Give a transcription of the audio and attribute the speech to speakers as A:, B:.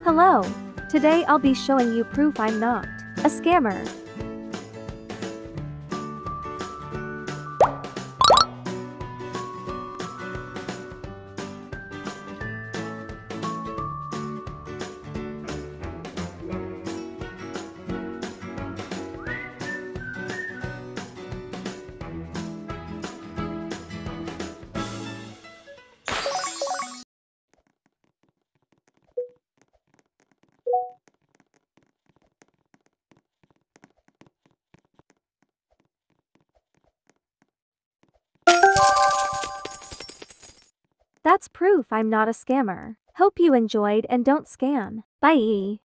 A: Hello! Today I'll be showing you proof I'm not a scammer. That's proof I'm not a scammer. Hope you enjoyed and don't scam. Bye.